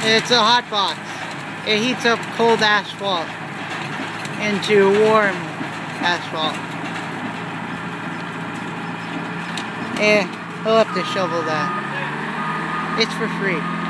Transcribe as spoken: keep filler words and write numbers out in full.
It's a hot box. It heats up cold asphalt into warm asphalt. Eh, he'll have to shovel that. It's for free.